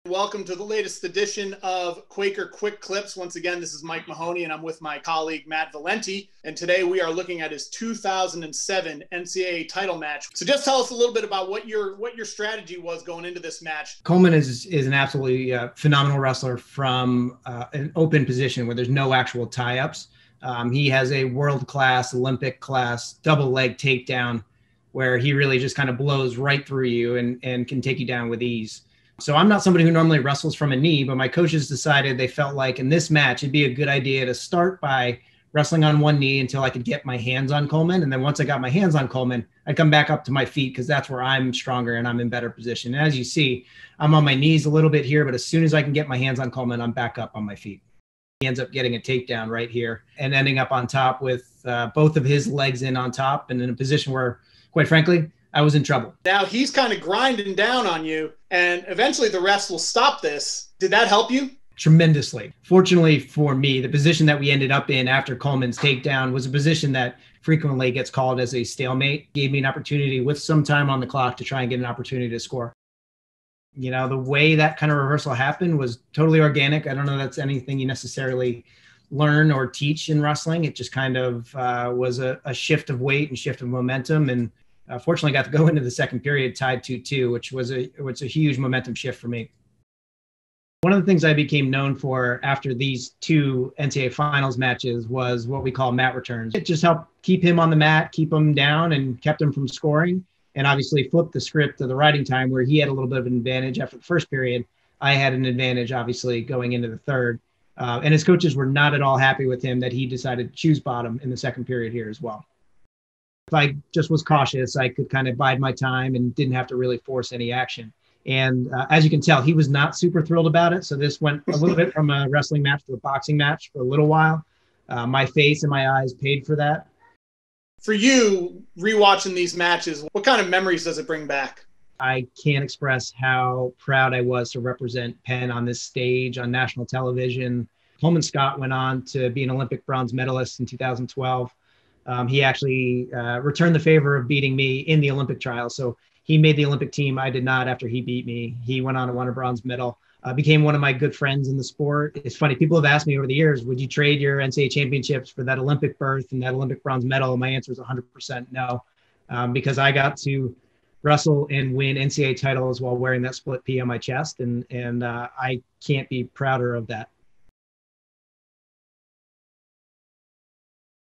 Welcome to the latest edition of Quaker Quick Clips. Once again, this is Mike Mahoney, and I'm with my colleague, Matt Valenti. And today we are looking at his 2007 NCAA title match. So just tell us a little bit about what your strategy was going into this match. Coleman is an absolutely phenomenal wrestler from an open position where there's no actual tie-ups. He has a world-class, Olympic-class double leg takedown where he really just kind of blows right through you and can take you down with ease. So I'm not somebody who normally wrestles from a knee, but my coaches decided they felt like in this match, it'd be a good idea to start by wrestling on one knee until I could get my hands on Coleman. And then once I got my hands on Coleman, I'd come back up to my feet because that's where I'm stronger and I'm in better position. And as you see, I'm on my knees a little bit here, but as soon as I can get my hands on Coleman, I'm back up on my feet. He ends up getting a takedown right here and ending up on top with both of his legs in on top and in a position where, quite frankly, I was in trouble. Now he's kind of grinding down on you, and eventually the refs will stop this. Did that help you? Tremendously. Fortunately for me, the position that we ended up in after Coleman's takedown was a position that frequently gets called as a stalemate. Gave me an opportunity with some time on the clock to try and get an opportunity to score. You know, the way that kind of reversal happened was totally organic. I don't know that's anything you necessarily learn or teach in wrestling. It just kind of was a shift of weight and shift of momentum, and fortunately got to go into the second period tied 2-2, which was a huge momentum shift for me. One of the things I became known for after these two NCAA finals matches was what we call mat returns. It just helped keep him on the mat, keep him down, and kept him from scoring, and obviously flipped the script to the riding time where he had a little bit of an advantage after the first period. I had an advantage, obviously, going into the third. And his coaches were not at all happy with him that he decided to choose bottom in the second period here as well. If I just was cautious, I could kind of bide my time and didn't have to really force any action. And as you can tell, he was not super thrilled about it. So this went a little bit from a wrestling match to a boxing match for a little while. My face and my eyes paid for that. For you, rewatching these matches, what kind of memories does it bring back? I can't express how proud I was to represent Penn on this stage on national television. Coleman Scott went on to be an Olympic bronze medalist in 2012. He actually returned the favor of beating me in the Olympic trial. So he made the Olympic team. I did not after he beat me. He went on to win a bronze medal, became one of my good friends in the sport. It's funny. People have asked me over the years, would you trade your NCAA championships for that Olympic berth and that Olympic bronze medal? And my answer is 100% no, because I got to wrestle and win NCAA titles while wearing that split P on my chest. And I can't be prouder of that.